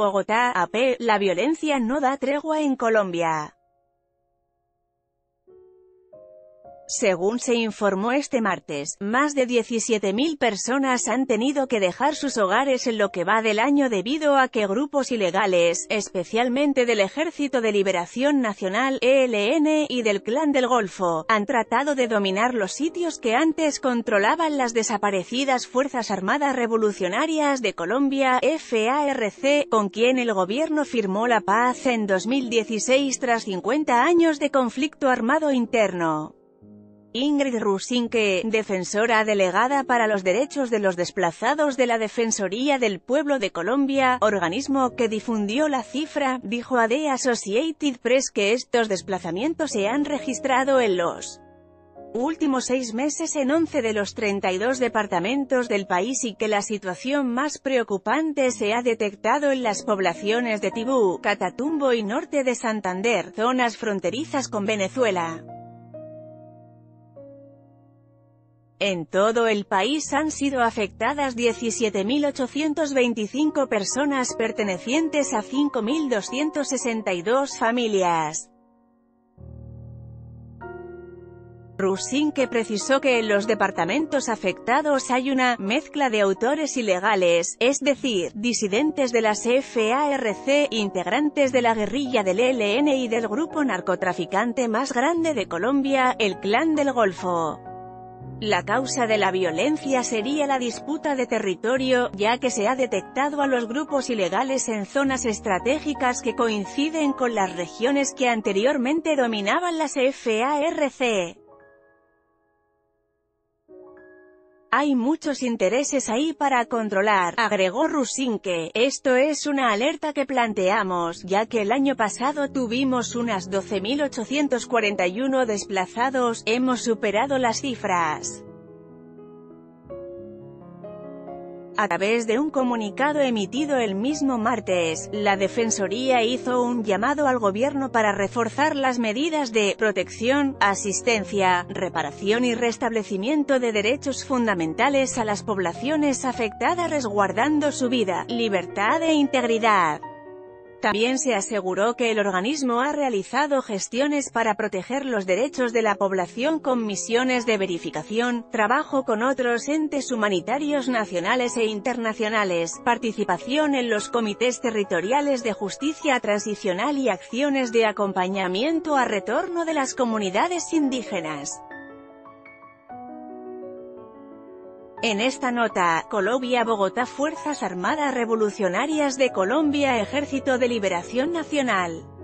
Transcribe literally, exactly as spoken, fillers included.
Bogotá, A P, la violencia no da tregua en Colombia. Según se informó este martes, más de diecisiete mil personas han tenido que dejar sus hogares en lo que va del año debido a que grupos ilegales, especialmente del Ejército de Liberación Nacional (E L N) y del Clan del Golfo, han tratado de dominar los sitios que antes controlaban las desaparecidas Fuerzas Armadas Revolucionarias de Colombia (F A R C), con quien el gobierno firmó la paz en dos mil dieciséis tras cincuenta años de conflicto armado interno. Ingrid Rusinque, defensora delegada para los derechos de los desplazados de la Defensoría del Pueblo de Colombia, organismo que difundió la cifra, dijo a The Associated Press que estos desplazamientos se han registrado en los últimos seis meses en once de los treinta y dos departamentos del país y que la situación más preocupante se ha detectado en las poblaciones de Tibú, Catatumbo y norte de Santander, zonas fronterizas con Venezuela. En todo el país han sido afectadas diecisiete mil ochocientas veinticinco personas pertenecientes a cinco mil doscientas sesenta y dos familias. Rusinque precisó que en los departamentos afectados hay una mezcla de autores ilegales, es decir, disidentes de las F A R C, integrantes de la guerrilla del E L N y del grupo narcotraficante más grande de Colombia, el Clan del Golfo. La causa de la violencia sería la disputa de territorio, ya que se ha detectado a los grupos ilegales en zonas estratégicas que coinciden con las regiones que anteriormente dominaban las F A R C. Hay muchos intereses ahí para controlar, agregó Rusinque. Esto es una alerta que planteamos, ya que el año pasado tuvimos unas doce mil ochocientos cuarenta y uno desplazados, hemos superado las cifras. A través de un comunicado emitido el mismo martes, la Defensoría hizo un llamado al gobierno para reforzar las medidas de protección, asistencia, reparación y restablecimiento de derechos fundamentales a las poblaciones afectadas, resguardando su vida, libertad e integridad. También se aseguró que el organismo ha realizado gestiones para proteger los derechos de la población con misiones de verificación, trabajo con otros entes humanitarios nacionales e internacionales, participación en los comités territoriales de justicia transicional y acciones de acompañamiento a retorno de las comunidades indígenas. En esta nota, Colombia, Bogotá, Fuerzas Armadas Revolucionarias de Colombia, Ejército de Liberación Nacional.